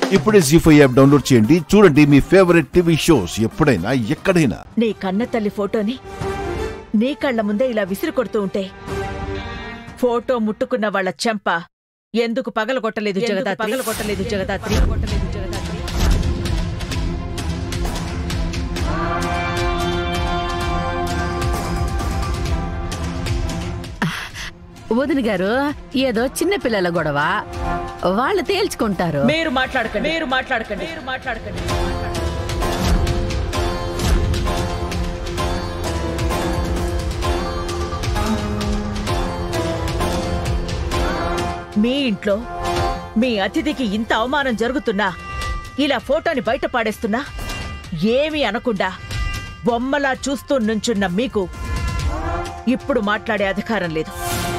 ఇప్పుడే జీ5 app download చేయండి. చూడండి మీ ఫేవరెట్ టీవీ షోస్ ఎప్పుడైనా ఎక్కడైనా. నీ కన్న తల్లి ఫోటోని నీ కళ్ల ముందే ఇలా విసిరి కొడుతూ ఉంటే ఫోటో ముట్టుకున్న వాళ్ళ చెంప ఎందుకు పగలగొట్టలేదు జగదాత్రి? వదిన గారు, ఏదో చిన్న పిల్లల గొడవ, వాళ్ళు తేల్చుకుంటారు. మీరు మాట్లాడకండి. మీ ఇంట్లో మీ అతిథికి ఇంత అవమానం జరుగుతున్నా ఇలా ఫోటోని బయట పాడేస్తున్నా ఏమీ అనకుండా బొమ్మలా చూస్తూ నుంచున్న మీకు ఇప్పుడు మాట్లాడే అధికారం లేదు.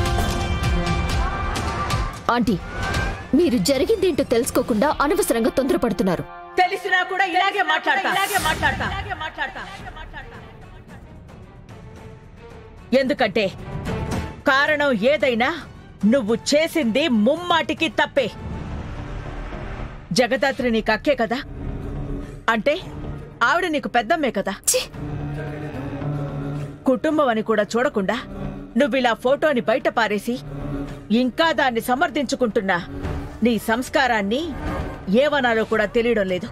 ఆంటీ, మీరు జరిగిందేంటో తెలుసుకోకుండా అనవసరంగా తొందరపడుతున్నారు. తెలిసినా కూడా ఇలాగే మాట్లాడతా. ఎందుకంటే కారణం ఏదైనా నువ్వు చేసింది ముమ్మాటికి తప్పే. జగదాత్రి నీకు అక్కే కదా, అంటే ఆవిడ నీకు పెద్దమ్మే కదా. కుటుంబం అని కూడా చూడకుండా నువ్విలా ఫోటోని బయట పారేసి ఇంకా దాన్ని సమర్థించుకుంటున్నా నీ సంస్కారాన్ని ఏవనాలో కూడా తెలియడం లేదు.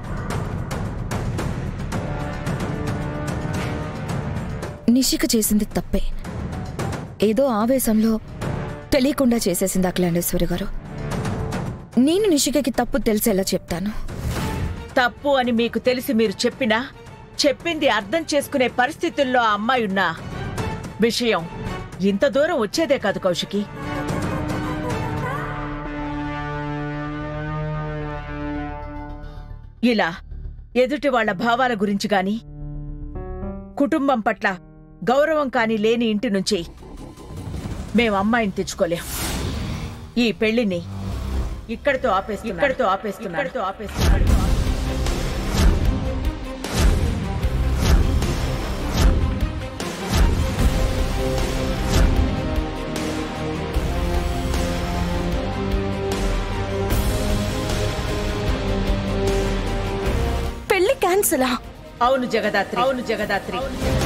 నిషిక చేసింది తప్పే. ఏదో ఆవేశంలో తెలియకుండా చేసేసింది అఖిలాండేశ్వరి గారు. నేను నిషికకి తప్పు తెలిసేలా చెప్తాను. తప్పు అని మీకు తెలిసి మీరు చెప్పినా చెప్పింది అర్థం చేసుకునే పరిస్థితుల్లో ఆ అమ్మాయున్నా విషయం ఇంత దూరం వచ్చేదే కాదు కౌశికి. ఇలా ఎదుటి వాళ్ల భావాల గురించి గాని కుటుంబం పట్ల గౌరవం కాని లేని ఇంటి నుంచి మేం అమ్మాయిని తెచ్చుకోలేం. ఈ పెళ్లిని ఇక్కడితో ఆపేస్తున్నాడు. పెళ్లి క్యాన్సిలా? అవును జగదాత్రి.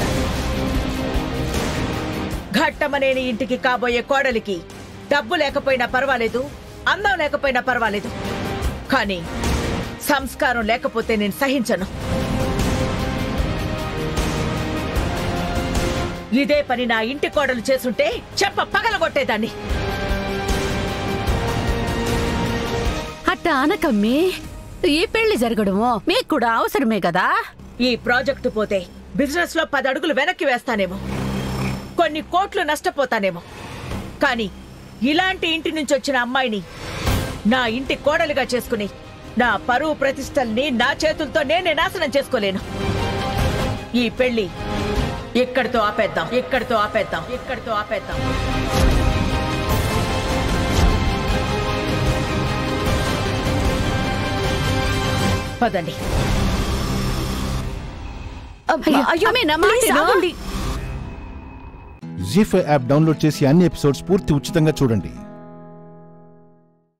ఘట్టమనేని ఇంటికి కాబోయే కోడలికి డబ్బు లేకపోయినా పర్వాలేదు, అందం లేకపోయినా పర్వాలేదు, కానీ సంస్కారం లేకపోతే నేను సహించను. ఇదే పని నా ఇంటి కోడలు చేసుంటే చెప్ప పగలగొట్టేదాన్ని. అట్ట అనకమ్మి, ఈ పెళ్లి జరగడమో మీకు కూడా అవసరమే కదా. ఈ ప్రాజెక్టు పోతే బిజినెస్ లో 10 అడుగులు వెనక్కి వేస్తానేమో, కొన్ని కోట్లు నష్టపోతానేమో, కానీ ఇలాంటి ఇంటి నుంచి వచ్చిన అమ్మాయిని నా ఇంటి కోడలిగా చేసుకుని నా పరువు ప్రతిష్టల్ని నా చేతులతో నేనే నాశనం చేసుకోలేను. ఈ పెళ్లి ఇక్కడితో ఆపేద్దాం. పదండి. జీ5 యాప్ డౌన్లోడ్ చేసి అన్ని ఎపిసోడ్స్ పూర్తి ఉచితంగా చూడండి.